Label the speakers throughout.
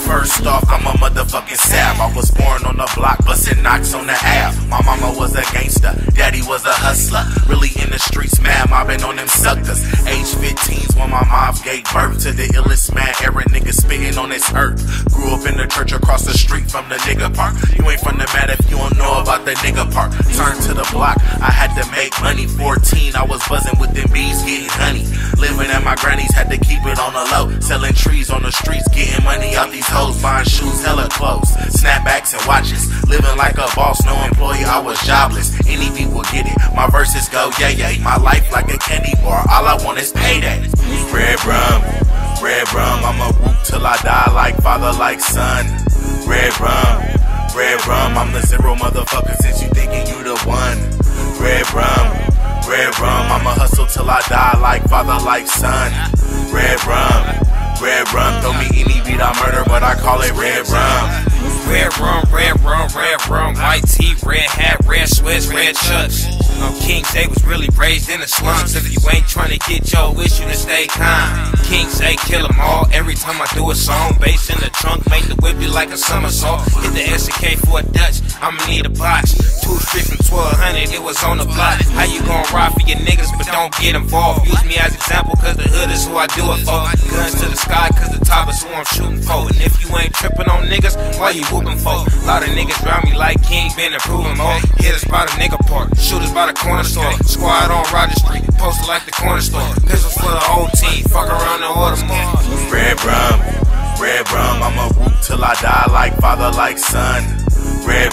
Speaker 1: First off, I'm a motherfucking sap. I was born on the block, busting knocks on the app. My mama was a gangster, daddy was a hustler. Really in the streets, mad mobbing on them suckers. Age 15's when my mom gave birth to the illest mad era nigga spitting on this earth. Grew up in the church across the street from the nigga park. You ain't from the mat if you don't know about the nigga park. Turned to the block, I had to make money. 14, I was buzzing with them bees, getting honey. Living at my granny's, had to keep it on the low. Selling trees on the streets, getting money out these hoes. Buying shoes, hella clothes, snapbacks and watches. Living like a boss, no employee, I was jobless. Any beat will get it, my verses go yeah yeah. My life like a candy bar, all I want is payday. Red rum, I'ma whoop till I die like father, like son. Red rum, I'm the zero motherfucker since you thinking you the one. Red rum, I'ma hustle till I die like father, like son. Red rum, throw me any beat I murder, but I call it red rum.
Speaker 2: Red rum, white tee, red hat, red sweats, red chucks. King Zay was really raised in the slums. If you ain't tryna get your wish, you to stay calm. King Zay kill 'em all. Every time I do a song, bass in the trunk, make the whip be like a somersault. Hit the SK for a Dutch, I'ma need a box. 2 strips from 1200, it was on the block. How you gon' ride for your niggas, but don't get involved? Use me as example, cause the hood is who I do it for. Guns to the sky, cause the top is who I'm shooting for. And if you ain't tripping on niggas, why you whooping for? A lot of niggas round me like King, been improving more. Hitters by the nigga park, shooters by the corner store. Squad on Roger Street, posted like the corner store. Pistols for the whole team, fuck around and order more.
Speaker 1: Red rum, I'ma whoop till I die like father, like son. Red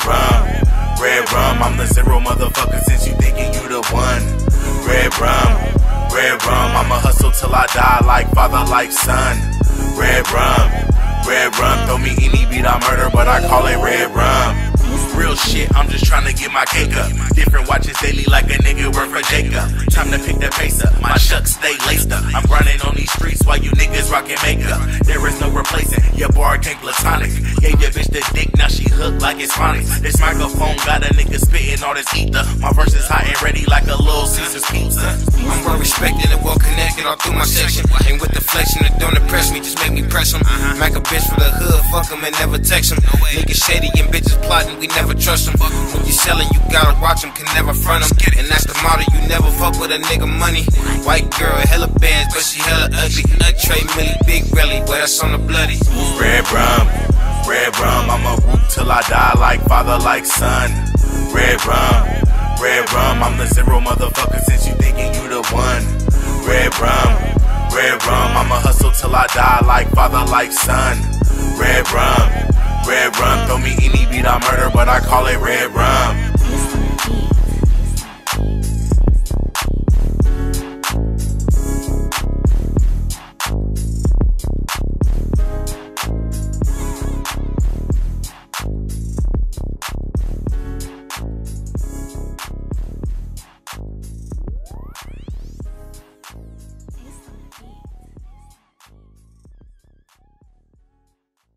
Speaker 1: rum, I'm the zero motherfucker since you thinking you the one. Red rum, I'ma hustle till I die like father, like son. Red rum, throw me any beat I murder, but I call it red rum. Real shit, I'm just tryna get my cake up. Different watches daily like a nigga work for Jacob. Time to pick the pace up, my shucks stay laced up. I'm grinding on these streets while you niggas rockin' makeup. There is no replacing, your bar came platonic. Gave your bitch the dick, now she hooked like it's phonics. This microphone got a nigga spitting all this ether. My verse is hot and ready like a Little Caesar's pizza.
Speaker 2: I'm well respected and well connected all through my section. And with the flexion, it don't impress me, just make me press 'em. Mac a bitch for the hood, fuck 'em and never text 'em. Niggas shady and bitches plotting, we never trust 'em. When you sellin', you gotta watch 'em, can never front 'em. And that's the motto, you never fuck with a nigga money. White girl, hella bands, but she hella ugly. Trey Millie, big belly, but that's on the bloody.
Speaker 1: Red rum, I'ma whoop till I die like father, like son. Red rum, I'm the zero motherfucker since you thinking you the one. Red rum, I'ma hustle till I die like father, like son. Red rum, throw me any beat I murder, but I call it red rum.